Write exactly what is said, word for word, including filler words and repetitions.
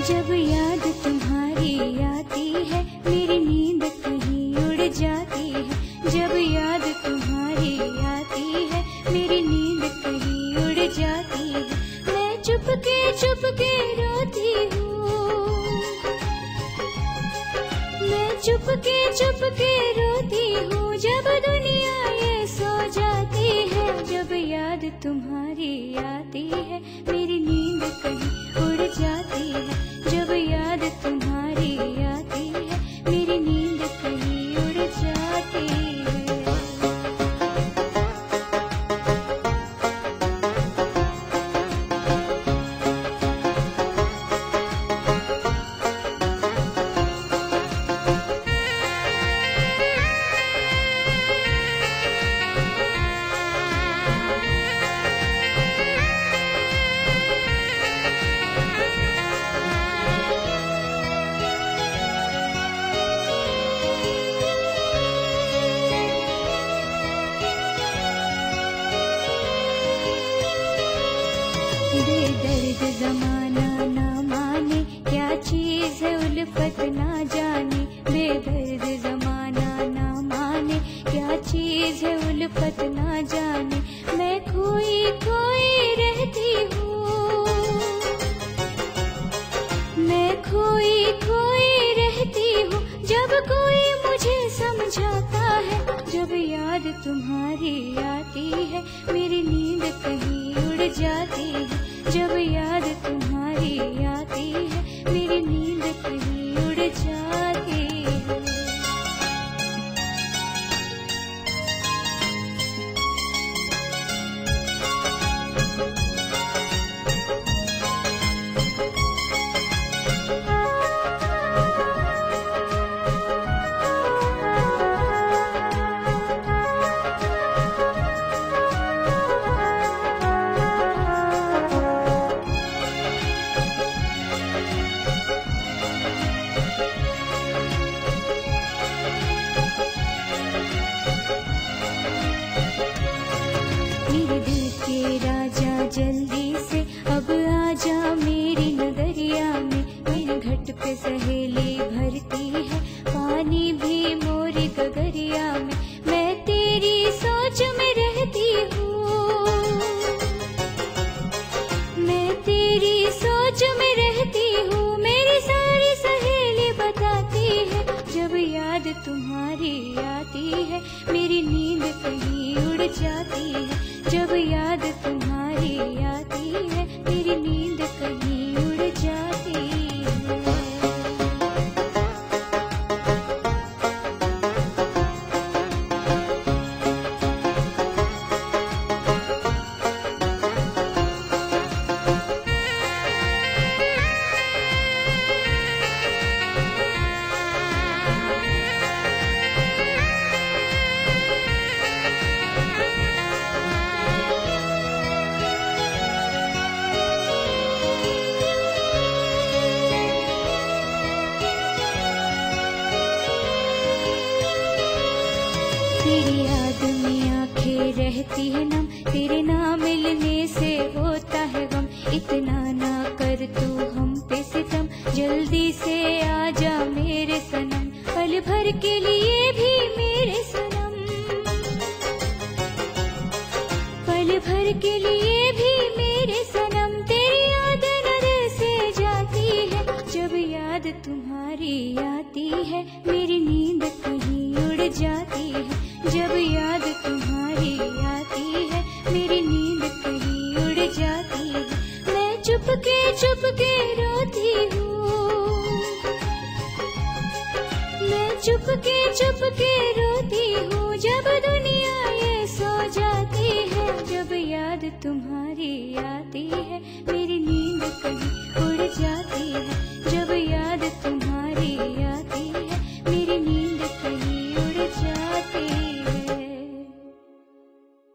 जब याद तुम्हारी आती है मेरी नींद कहीं उड़ जाती है। जब याद तुम्हारी आती है मेरी नींद कहीं उड़ जाती है। मैं चुपके चुपके रोती हूँ, मैं चुपके चुपके रोती हूँ जब दुनिया ये सो जाती है। जब याद तुम्हारी आती है मेरी नींद कहीं उड़ जाती है। जब याद तुम्हारी आती है मेरी नींद कहीं उड़ जाती है। बेदर्द जमाना ना माने क्या चीज है उल्फत ना जाने। बेदर्द जमाना ना माने क्या चीज है उल्फत ना जाने। मैं खोई खोई रहती हूँ, मैं खोई खोई रहती हूँ जब कोई मुझे समझाता है। जब याद तुम्हारी आती है मेरी नींद कहीं उड़ जाती है। जब याद तुम्हारी आती है मेरी नींद कहीं उड़ जाती है। मेरे दिल के राजा जल्दी से अब आजा मेरी नगरिया में। मेरे घट पे सहेली भरती है पानी भी मोरी गगरिया में। मैं तेरी सोच में रहती हूँ, मैं तेरी सोच में रहती हूँ। मेरी सारी सहेली बताती है जब याद तुम्हारी आती है मेरी नींद कहीं उड़ जाती है। जब याद तुम्हारी आती है मेरी नींद कहीं उड़ जाती है। तेरी याद में आंखें रहती है नम, तेरे ना मिलने से होता है गम। इतना ना कर तू हम पे सितम, जल्दी से आजा मेरे सनम। पल भर के लिए भी मेरे सनम, पल भर के लिए भी मेरे सनम। तेरी याद नजर से जाती है जब याद तुम्हारी आती है मेरी नींद कहीं उड़ जाती है। जब याद तुम्हारी आती है मेरी नींद कहीं उड़ जाती है। मैं चुपके चुपके रोती हूँ, मैं चुपके चुपके रोती हूँ जब दुनिया ये सो जाती है। जब याद तुम्हारी आती है मेरी नींद कहीं